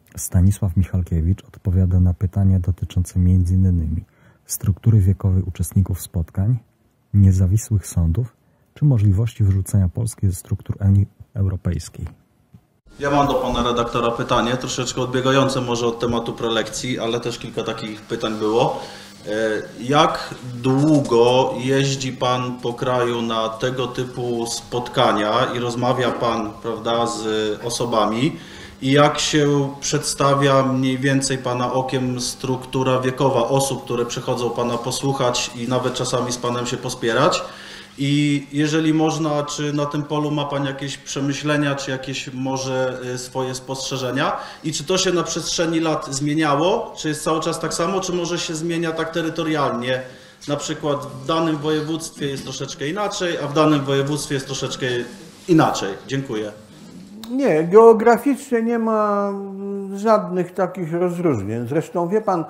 Stanisław Michalkiewicz odpowiada na pytania dotyczące m.in. struktury wiekowej uczestników spotkań, niezawisłych sądów czy możliwości wyrzucenia Polski ze struktur Unii Europejskiej. Ja mam do pana redaktora pytanie, troszeczkę odbiegające może od tematu prelekcji, ale też kilka takich pytań było. Jak długo jeździ pan po kraju na tego typu spotkania i rozmawia pan, prawda, z osobami? I jak się przedstawia mniej więcej pana okiem struktura wiekowa osób, które przychodzą pana posłuchać i nawet czasami z panem się pospierać? I jeżeli można, czy na tym polu ma pan jakieś przemyślenia, czy jakieś może swoje spostrzeżenia? I czy to się na przestrzeni lat zmieniało? Czy jest cały czas tak samo, czy może się zmienia tak terytorialnie? Na przykład w danym województwie jest troszeczkę inaczej, a w danym województwie jest troszeczkę inaczej. Dziękuję. Nie, geograficznie nie ma żadnych takich rozróżnień. Zresztą wie pan,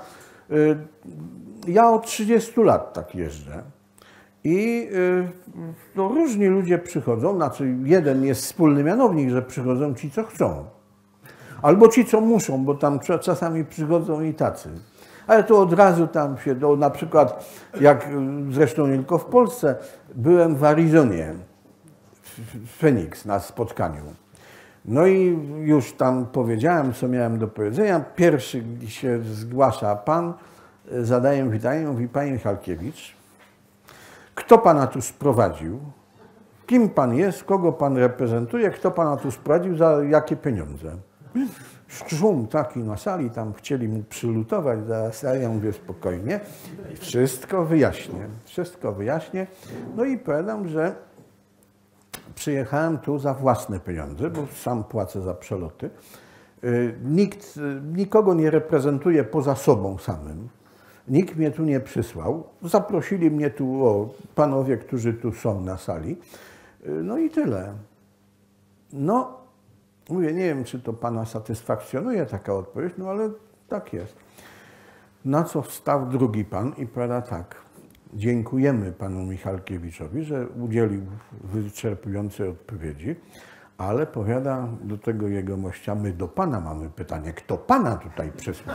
ja od 30 lat tak jeżdżę i to różni ludzie przychodzą, znaczy jeden jest wspólny mianownik, że przychodzą ci, co chcą. Albo ci, co muszą, bo tam czasami przychodzą i tacy. Ale to od razu tam się, na przykład, jak zresztą nie tylko w Polsce, byłem w Arizonie, w Phoenix na spotkaniu. No i już tam powiedziałem, co miałem do powiedzenia. Pierwszy się zgłasza pan, zadaję pytanie, mówi: panie Michalkiewicz, kto pana tu sprowadził? Kim pan jest? Kogo pan reprezentuje? Kto pana tu sprowadził? Za jakie pieniądze? Szum taki na sali, tam chcieli mu przylutować, zaraz ja mówię spokojnie. Wszystko wyjaśnię, wszystko wyjaśnię. No i powiadam, że przyjechałem tu za własne pieniądze, bo sam płacę za przeloty. Nikogo nie reprezentuję poza sobą samym. Nikt mnie tu nie przysłał. Zaprosili mnie tu panowie, którzy tu są na sali. No i tyle. No, mówię, nie wiem, czy to pana satysfakcjonuje taka odpowiedź, no ale tak jest. Na co wstał drugi pan i powiada tak: dziękujemy panu Michalkiewiczowi, że udzielił wyczerpującej odpowiedzi, ale powiada do tego jegomościa: my do pana mamy pytanie, kto pana tutaj przysłał?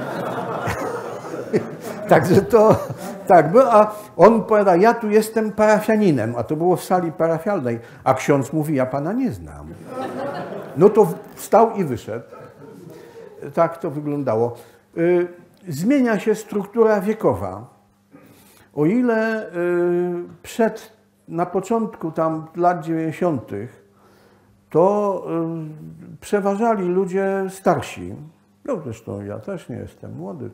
Także to tak było, a on powiada: ja tu jestem parafianinem, a to było w sali parafialnej, a ksiądz mówi: ja pana nie znam. No to wstał i wyszedł. Tak to wyglądało. Zmienia się struktura wiekowa. O ile na początku tam lat 90. to przeważali ludzie starsi. No zresztą ja też nie jestem młody,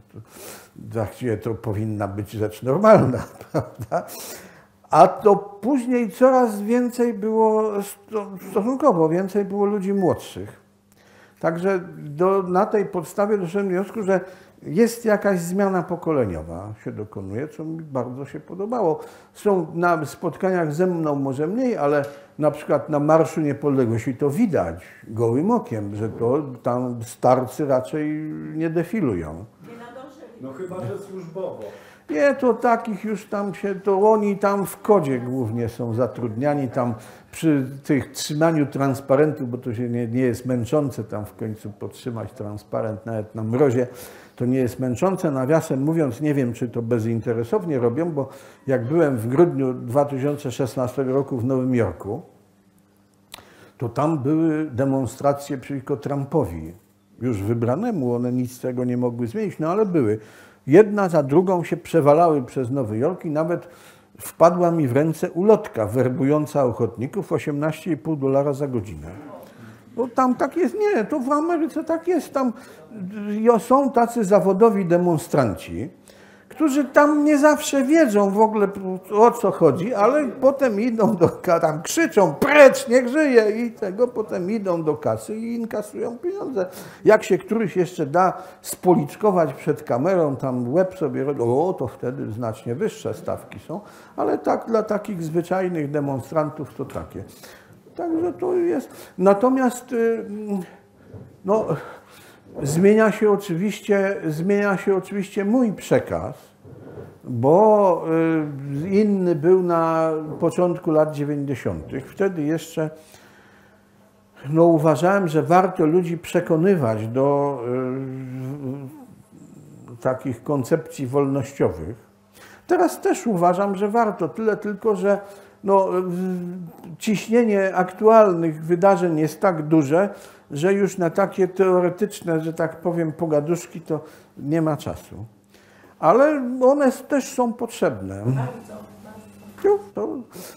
to powinna być rzecz normalna, prawda? A to później coraz więcej było, stosunkowo więcej było ludzi młodszych. Także na tej podstawie doszedłem do wniosku, że jest jakaś zmiana pokoleniowa się dokonuje, co mi bardzo się podobało. Są na spotkaniach ze mną może mniej, ale na przykład na Marszu Niepodległości to widać gołym okiem, że to tam starcy raczej nie defilują. No chyba, że służbowo. Nie, to takich już tam się, to oni tam w kodzie głównie są zatrudniani, tam przy tych trzymaniu transparentów, bo to się nie jest męczące tam w końcu podtrzymać transparent nawet na mrozie, to nie jest męczące. Nawiasem mówiąc, nie wiem, czy to bezinteresownie robią, bo jak byłem w grudniu 2016 roku w Nowym Jorku, to tam były demonstracje przeciwko Trumpowi, już wybranemu, one nic z tego nie mogły zmienić, no ale były. Jedna za drugą się przewalały przez Nowy Jork i nawet wpadła mi w ręce ulotka werbująca ochotników, $18,5 za godzinę. Bo tam tak jest, nie, to w Ameryce tak jest, tam są tacy zawodowi demonstranci, którzy tam nie zawsze wiedzą w ogóle, o co chodzi, ale potem idą tam krzyczą: precz, niech żyje, i tego potem idą do kasy i inkasują pieniądze. Jak się któryś jeszcze da spoliczkować przed kamerą, tam łeb sobie robi, to wtedy znacznie wyższe stawki są, ale tak dla takich zwyczajnych demonstrantów to takie. Także to jest. Natomiast no, zmienia się oczywiście mój przekaz, bo inny był na początku lat 90. Wtedy jeszcze no uważałem, że warto ludzi przekonywać do takich koncepcji wolnościowych. Teraz też uważam, że warto, tyle tylko, że no, ciśnienie aktualnych wydarzeń jest tak duże, że już na takie teoretyczne, że tak powiem, pogaduszki to nie ma czasu. Ale one też są potrzebne. No, to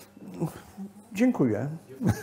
dziękuję.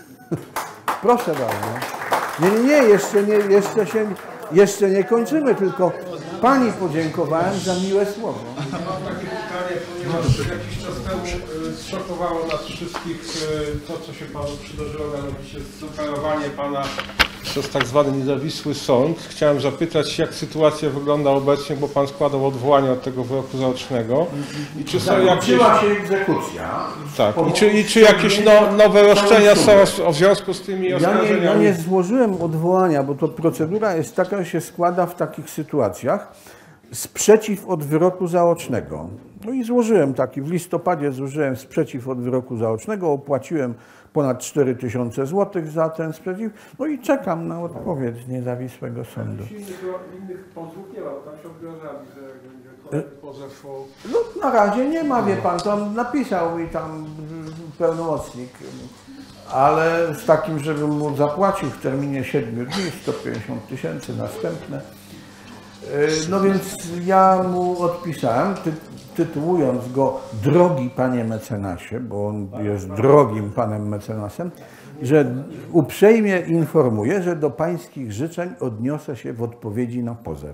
Proszę bardzo. Nie, jeszcze nie kończymy, tylko pani podziękowałem za miłe słowo. Mam takie pytanie, ponieważ jakiś czas temu zszokowało nas wszystkich to, co się panu przydarzyło, mianowicie zoperowanie pana przez tak zwany niezawisły sąd. Chciałem zapytać, jak sytuacja wygląda obecnie, bo pan składał odwołanie od tego wyroku zaocznego. I czy są jakieś... Zakończyła się egzekucja. Tak. I czy jakieś nowe roszczenia są w związku z tymi oskarżeniami? Ja nie złożyłem odwołania, bo to procedura jest taka, że się składa w takich sytuacjach sprzeciw od wyroku zaocznego. No i złożyłem taki, w listopadzie złożyłem sprzeciw od wyroku zaocznego, opłaciłem ponad 4000 zł za ten sprzeciw, no i czekam na odpowiedź niezawisłego sądu. Innych pozwów nie ma, tam się obwiązali, że będzie kolejny pozew o... No na razie nie ma, wie pan, tam napisał mi tam pełnomocnik, ale z takim, żebym mu zapłacił w terminie 7 dni, 150 000 następne. No więc ja mu odpisałem, tytułując go drogi panie mecenasie, bo on jest drogim panem mecenasem, że uprzejmie informuję, że do pańskich życzeń odniosę się w odpowiedzi na pozew.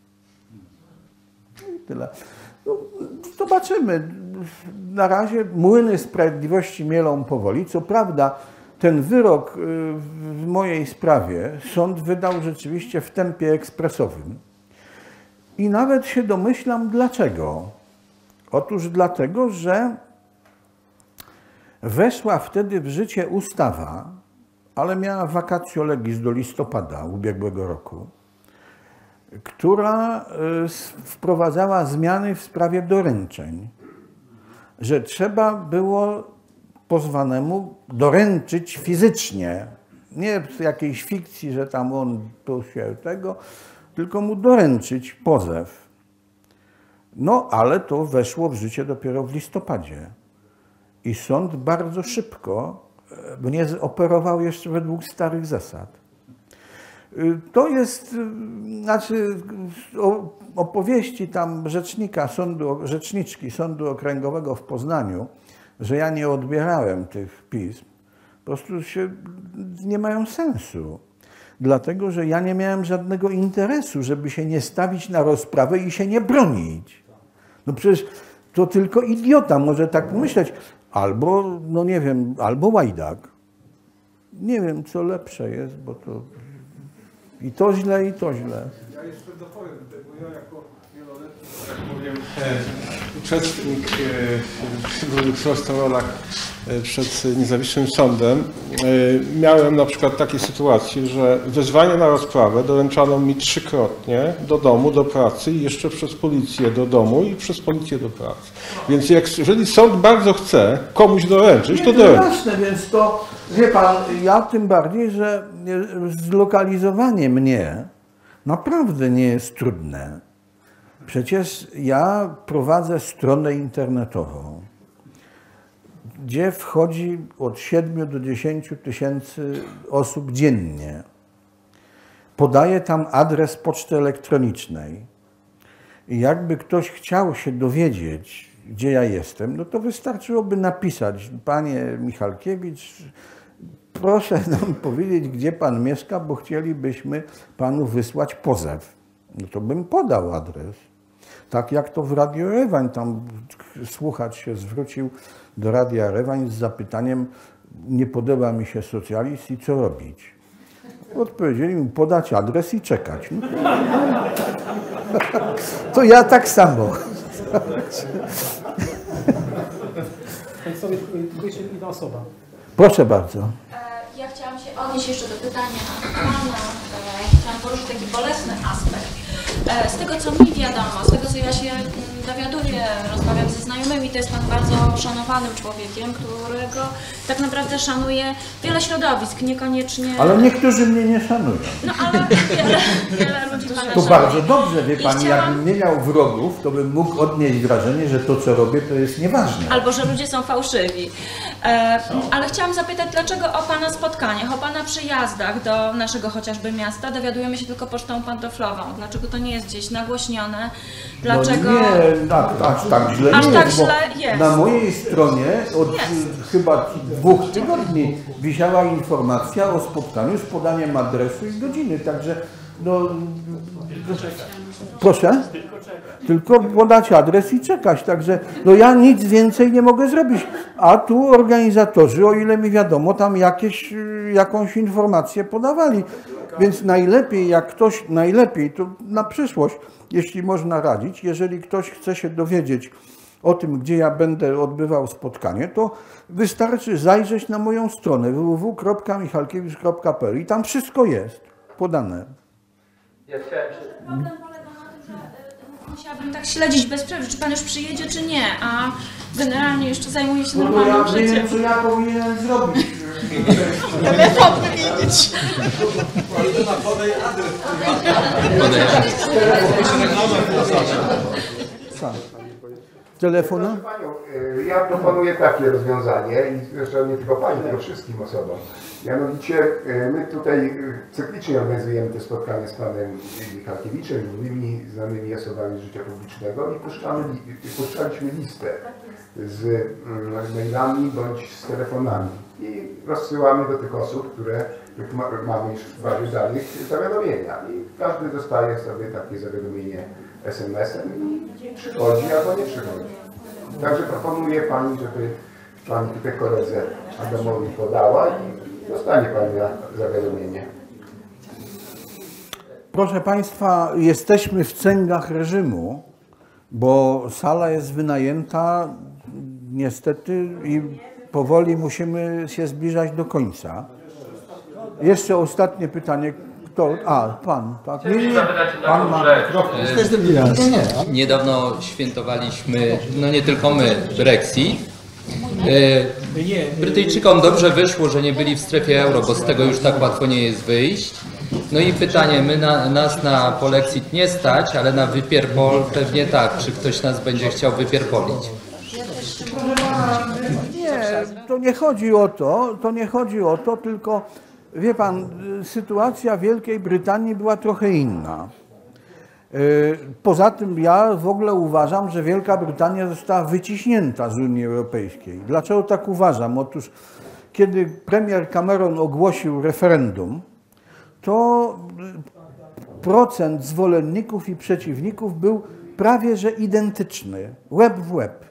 No i tyle. No, zobaczymy. Na razie młyny sprawiedliwości mielą powoli. Co prawda ten wyrok w mojej sprawie sąd wydał rzeczywiście w tempie ekspresowym. I nawet się domyślam dlaczego. Otóż dlatego, że weszła wtedy w życie ustawa, ale miała vacatio legis do listopada ubiegłego roku, która wprowadzała zmiany w sprawie doręczeń, że trzeba było pozwanemu doręczyć fizycznie, nie w jakiejś fikcji, że tam on tu się tego, tylko mu doręczyć pozew. No, ale to weszło w życie dopiero w listopadzie. I sąd bardzo szybko mnie operował jeszcze według starych zasad. To jest, znaczy, opowieści tam rzeczniczki Sądu Okręgowego w Poznaniu, że ja nie odbierałem tych pism, po prostu nie mają sensu. Dlatego, że ja nie miałem żadnego interesu, żeby się nie stawić na rozprawę i się nie bronić. No przecież to tylko idiota może tak myśleć. Albo, no nie wiem, albo łajdak. Nie wiem, co lepsze jest, bo to i to źle, i to źle. Ja jeszcze dopowiem, bo ja jako wieloletni, tak powiem, uczestnik w prostych rolach przed niezawisłym sądem, miałem na przykład takie sytuacje, że wezwanie na rozprawę doręczano mi 3-krotnie do domu, do pracy i jeszcze przez policję do domu i przez policję do pracy. Więc jeżeli sąd bardzo chce komuś doręczyć, to doręczy. Jasne, więc to, wie pan, ja tym bardziej, że zlokalizowanie mnie naprawdę nie jest trudne. Przecież ja prowadzę stronę internetową, gdzie wchodzi od 7 do 10 tysięcy osób dziennie. Podaję tam adres poczty elektronicznej. I jakby ktoś chciał się dowiedzieć, gdzie ja jestem, no to wystarczyłoby napisać: panie Michalkiewicz, proszę nam powiedzieć, gdzie pan mieszka, bo chcielibyśmy panu wysłać pozew. No to bym podał adres. Tak jak to w Radio Erewań, tam słuchacz się zwrócił do Radia Erewań z zapytaniem: nie podoba mi się socjalizm i co robić? Odpowiedzieli mi: podać adres i czekać. No. To ja tak samo. Państwowie, tylko jeszcze inna osoba. Proszę bardzo. Ja chciałam się odnieść jeszcze do pytania pana. Chciałam poruszyć taki bolesny aspekt. Z tego, co mi wiadomo, z tego, co ja się dowiaduję, rozmawiam ze znajomymi, to jest pan bardzo szanowanym człowiekiem, którego tak naprawdę szanuje wiele środowisk, niekoniecznie... Ale niektórzy mnie nie szanują. No ale wiele ludzi pana To szanuje. bardzo dobrze, wie pani, chciałam... jakbym nie miał wrogów, to bym mógł odnieść wrażenie, że to, co robię, to jest nieważne. Albo że ludzie są fałszywi. Ale chciałam zapytać, dlaczego o pana spotkaniach, o pana przyjazdach do naszego chociażby miasta dowiadujemy się tylko pocztą pantoflową? Dlaczego to nie jest gdzieś nagłośnione? Dlaczego... No nie, aż tak źle Aż nie tak jest, bo źle jest. na mojej stronie od chyba 2 tygodni wisiała informacja o spotkaniu z podaniem adresu i godziny, także no... Proszę? Tylko podać adres i czekać, także no ja nic więcej nie mogę zrobić. A tu organizatorzy, o ile mi wiadomo, tam jakąś informację podawali. Więc najlepiej, jak ktoś, to na przyszłość, jeśli można radzić, jeżeli ktoś chce się dowiedzieć o tym, gdzie ja będę odbywał spotkanie, to wystarczy zajrzeć na moją stronę www.michalkiewicz.pl i tam wszystko jest podane. Problem polega na tym, że musiałabym tak śledzić bez przerwy, czy pan już przyjedzie, czy nie, a generalnie jeszcze zajmuję się normalnym Ja życiem. wiem, co ja powinienem zrobić. Telefon wymienić. Telefona? Ja proponuję takie rozwiązanie i zresztą nie tylko pani, tylko wszystkim osobom. Mianowicie my tutaj cyklicznie organizujemy te spotkania z panem Michalkiewiczem i innymi znanymi osobami życia publicznego i puszczaliśmy listę z mailami bądź z telefonami i rozsyłamy do tych osób, których mamy już w bazie danych zawiadomienia i każdy dostaje sobie takie zawiadomienie SMS-em i przychodzi albo nie przychodzi. Także proponuję pani, żeby pani tutaj koledze Adamowi podała i dostanie pani zawiadomienie. Proszę państwa, jesteśmy w cęgach reżimu, bo sala jest wynajęta niestety i powoli musimy się zbliżać do końca. Jeszcze ostatnie pytanie. Kto? A, pan, tak? Nie, pan ma mikrofon. Niedawno świętowaliśmy, no nie tylko my, Brexit. Brytyjczykom dobrze wyszło, że nie byli w strefie euro, bo z tego już tak łatwo nie jest wyjść. No i pytanie, nas na polexit nie stać, ale na wypierpol pewnie tak. Czy ktoś nas będzie chciał wypierpolić? Nie, to nie chodzi o to, tylko wie pan, sytuacja Wielkiej Brytanii była trochę inna. Poza tym ja w ogóle uważam, że Wielka Brytania została wyciśnięta z Unii Europejskiej. Dlaczego tak uważam? Otóż kiedy premier Cameron ogłosił referendum, to procent zwolenników i przeciwników był prawie że identyczny, łeb w łeb.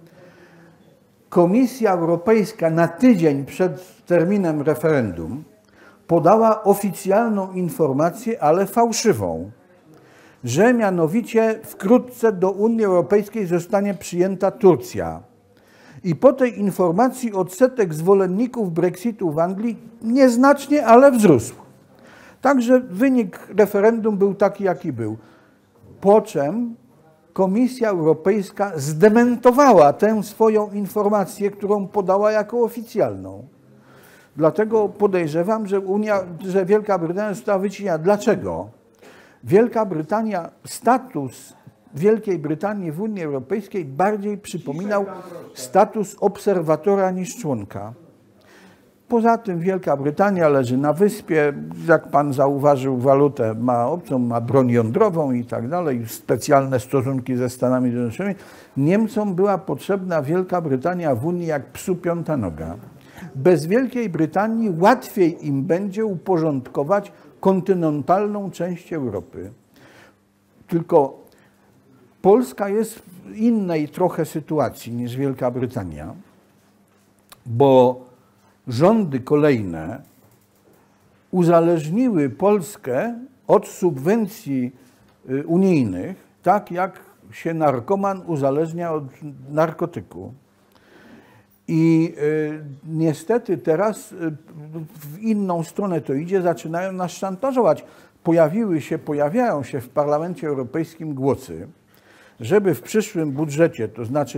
Komisja Europejska na tydzień przed terminem referendum podała oficjalną informację, ale fałszywą, że mianowicie wkrótce do Unii Europejskiej zostanie przyjęta Turcja. I po tej informacji odsetek zwolenników Brexitu w Anglii nieznacznie, ale wzrósł. Także wynik referendum był taki, jaki był. Po czym Komisja Europejska zdementowała tę swoją informację, którą podała jako oficjalną. Dlatego podejrzewam, że Wielka Brytania została wyciśnięta. Dlaczego? Wielka Brytania, status Wielkiej Brytanii w Unii Europejskiej bardziej przypominał status obserwatora niż członka. Poza tym Wielka Brytania leży na wyspie, jak pan zauważył, walutę ma obcą, ma broń jądrową i tak dalej, specjalne stosunki ze Stanami Zjednoczonymi. Niemcom była potrzebna Wielka Brytania w Unii jak psu piąta noga. Bez Wielkiej Brytanii łatwiej im będzie uporządkować kontynentalną część Europy. Tylko Polska jest w innej trochę sytuacji niż Wielka Brytania, bo rządy kolejne uzależniły Polskę od subwencji unijnych, tak jak się narkoman uzależnia od narkotyku. I niestety teraz w inną stronę to idzie, zaczynają nas szantażować. pojawiają się w Parlamencie Europejskim głosy, żeby w przyszłym budżecie, to znaczy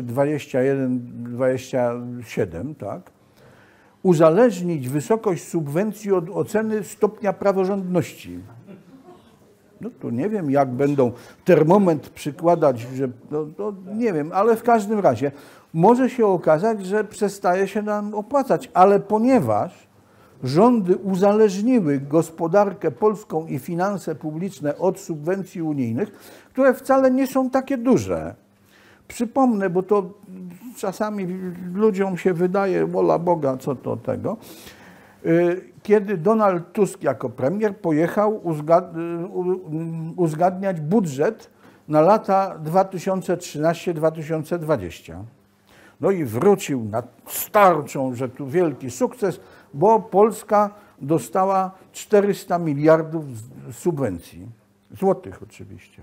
21-27, tak, uzależnić wysokość subwencji od oceny stopnia praworządności. No to nie wiem, jak będą termometr przykładać, że nie wiem, ale w każdym razie może się okazać, że przestaje się nam opłacać, ale ponieważ rządy uzależniły gospodarkę polską i finanse publiczne od subwencji unijnych, które wcale nie są takie duże. Przypomnę, bo to czasami ludziom się wydaje, wola Boga, co to tego. Kiedy Donald Tusk jako premier pojechał uzgadniać budżet na lata 2013-2020. No i wrócił na starczą, że tu wielki sukces, bo Polska dostała 400 miliardów subwencji. Złotych oczywiście.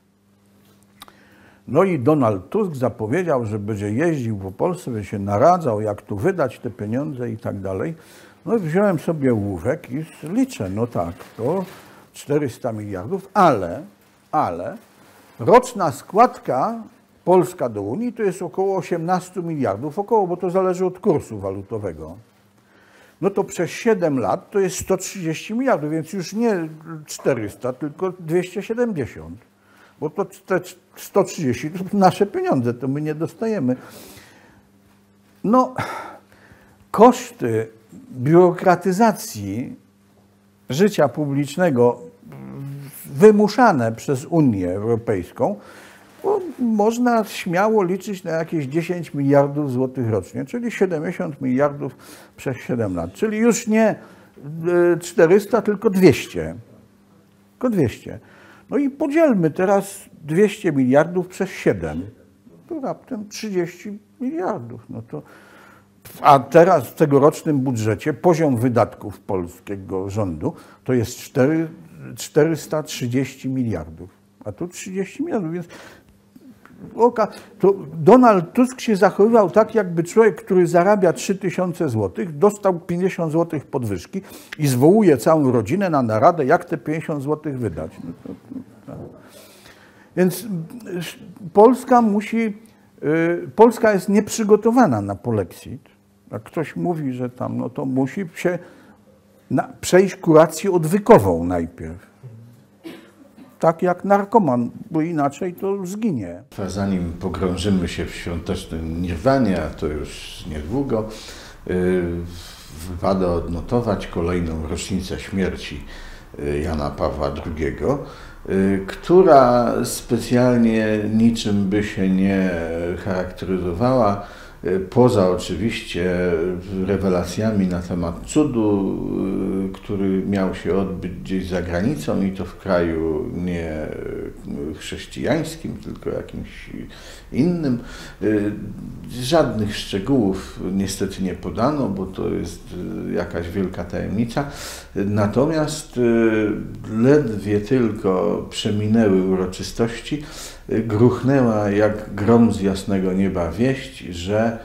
No i Donald Tusk zapowiedział, że będzie jeździł po Polsce, będzie się naradzał, jak tu wydać te pieniądze i tak dalej. No i wziąłem sobie ołówek i liczę, no tak, to 400 miliardów, ale roczna składka Polska do Unii to jest około 18 miliardów, bo to zależy od kursu walutowego. No to przez 7 lat to jest 130 miliardów, więc już nie 400, tylko 270. Bo to te 130 to nasze pieniądze, to my nie dostajemy. No, koszty biurokratyzacji życia publicznego wymuszane przez Unię Europejską, można śmiało liczyć na jakieś 10 miliardów złotych rocznie, czyli 70 miliardów przez 7 lat. Czyli już nie 400, tylko 200. Tylko 200. No i podzielmy teraz 200 miliardów przez 7. To raptem 30 miliardów. No to, a teraz w tegorocznym budżecie poziom wydatków polskiego rządu to jest 430 miliardów. A tu 30 miliardów, więc to Donald Tusk się zachowywał tak, jakby człowiek, który zarabia 3000 zł, dostał 50 zł podwyżki i zwołuje całą rodzinę na naradę, jak te 50 zł wydać. No tak. Więc Polska jest nieprzygotowana na polexit. Jak ktoś mówi, że tam, no to musi się przejść kurację odwykową najpierw. Tak jak narkoman, bo inaczej to zginie. Zanim pogrążymy się w świątecznym nirwanie, a to już niedługo, wypada odnotować kolejną rocznicę śmierci Jana Pawła II, która specjalnie niczym by się nie charakteryzowała, poza oczywiście rewelacjami na temat cudu, który miał się odbyć gdzieś za granicą i to w kraju nie chrześcijańskim, tylko jakimś innym. Żadnych szczegółów niestety nie podano, bo to jest jakaś wielka tajemnica. Natomiast ledwie tylko przeminęły uroczystości, gruchnęła jak grom z jasnego nieba wieść, że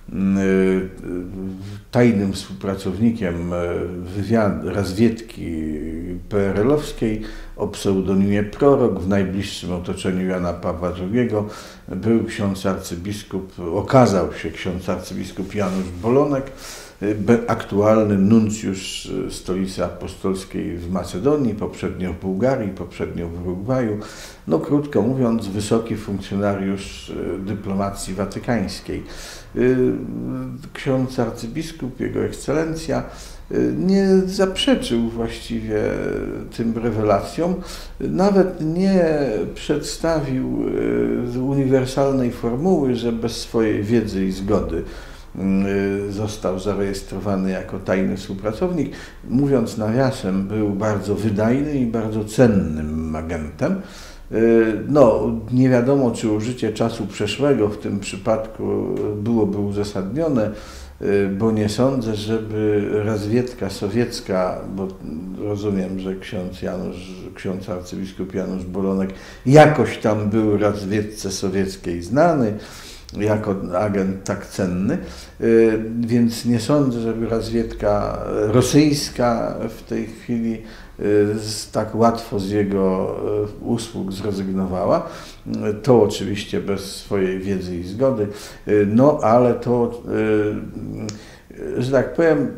tajnym współpracownikiem rozwiedki PRL-owskiej o pseudonimie Prorok w najbliższym otoczeniu Jana Pawła II był ksiądz arcybiskup, okazał się ksiądz arcybiskup Janusz Bolonek, aktualny nuncjusz Stolicy Apostolskiej w Macedonii, poprzednio w Bułgarii, poprzednio w Urugwaju. No krótko mówiąc, wysoki funkcjonariusz dyplomacji watykańskiej. Ksiądz arcybiskup, jego ekscelencja, nie zaprzeczył właściwie tym rewelacjom, nawet nie przedstawił uniwersalnej formuły, że bez swojej wiedzy i zgody został zarejestrowany jako tajny współpracownik. Mówiąc nawiasem, był bardzo wydajny i bardzo cennym agentem. No, nie wiadomo, czy użycie czasu przeszłego w tym przypadku byłoby uzasadnione, bo nie sądzę, żeby rozwiedka sowiecka, bo rozumiem, że ksiądz arcybiskup Janusz Bolonek jakoś tam był rozwiedce sowieckiej znany, jako agent tak cenny, więc nie sądzę, żeby rozwiedka rosyjska w tej chwili tak łatwo z jego usług zrezygnowała. To oczywiście bez swojej wiedzy i zgody, no ale to, że tak powiem,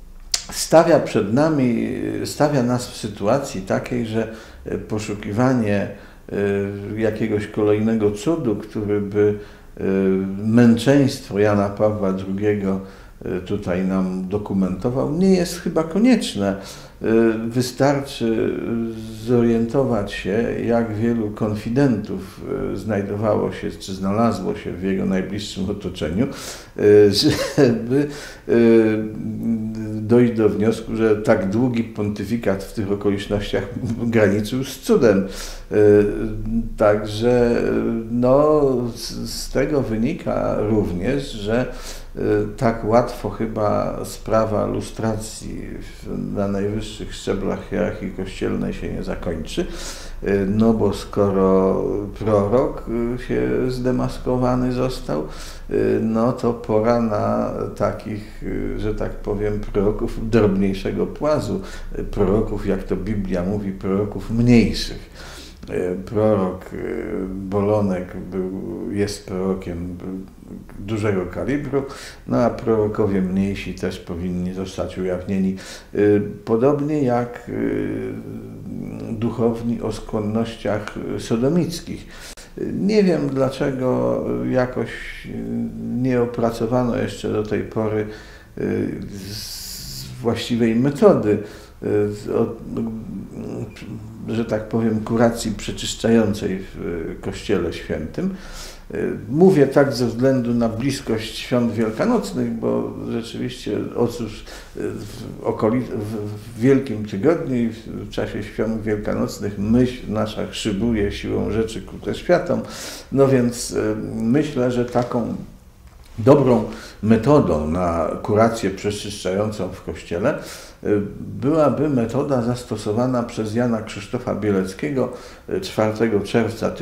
stawia nas w sytuacji takiej, że poszukiwanie jakiegoś kolejnego cudu, który by męczeństwo Jana Pawła II tutaj nam dokumentował, nie jest chyba konieczne. Wystarczy zorientować się, jak wielu konfidentów znajdowało się, czy znalazło się w jego najbliższym otoczeniu, żeby dojść do wniosku, że tak długi pontyfikat w tych okolicznościach graniczył z cudem. Także no, z tego wynika również, że tak łatwo chyba sprawa lustracji na najwyższych szczeblach hierarchii kościelnej się nie zakończy, no bo skoro prorok się zdemaskowany został, no to pora na takich, że tak powiem, proroków drobniejszego płazu, proroków, jak to Biblia mówi, proroków mniejszych. Prorok Bolonek jest prorokiem dużego kalibru, no a prorokowie mniejsi też powinni zostać ujawnieni. Podobnie jak duchowni o skłonnościach sodomickich. Nie wiem, dlaczego jakoś nie opracowano jeszcze do tej pory właściwej metody, że tak powiem, kuracji przeczyszczającej w Kościele Świętym. Mówię tak ze względu na bliskość świąt wielkanocnych, bo rzeczywiście w Wielkim Tygodniu i w czasie świąt wielkanocnych myśl nasza szybuje siłą rzeczy ku te światom. No więc myślę, że taką dobrą metodą na kurację przeczyszczającą w Kościele byłaby metoda zastosowana przez Jana Krzysztofa Bieleckiego 4 czerwca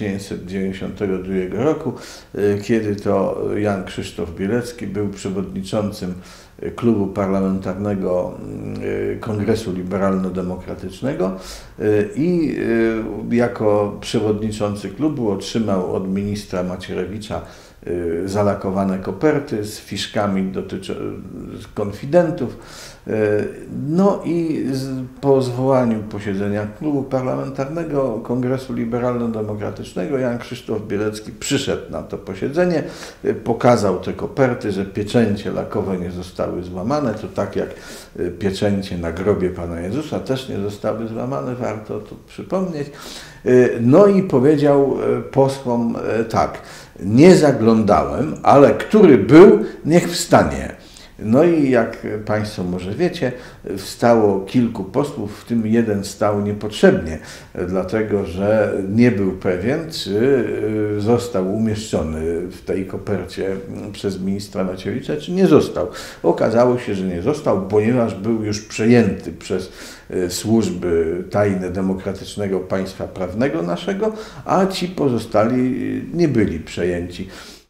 1992 roku, kiedy to Jan Krzysztof Bielecki był przewodniczącym Klubu Parlamentarnego Kongresu Liberalno-Demokratycznego i jako przewodniczący klubu otrzymał od ministra Macierewicza zalakowane koperty z fiszkami konfidentów. No i po zwołaniu posiedzenia Klubu Parlamentarnego Kongresu Liberalno-Demokratycznego Jan Krzysztof Bielecki przyszedł na to posiedzenie, pokazał te koperty, że pieczęcie lakowe nie zostały złamane, to tak jak pieczęcie na grobie Pana Jezusa też nie zostały złamane, warto to przypomnieć. No i powiedział posłom tak: nie zaglądałem, ale który był, niech wstanie. No i jak Państwo może wiecie, wstało kilku posłów, w tym jeden stał niepotrzebnie, dlatego że nie był pewien, czy został umieszczony w tej kopercie przez ministra Macierewicza, czy nie został. Okazało się, że nie został, ponieważ był już przejęty przez służby tajne demokratycznego państwa prawnego naszego, a ci pozostali nie byli przejęci.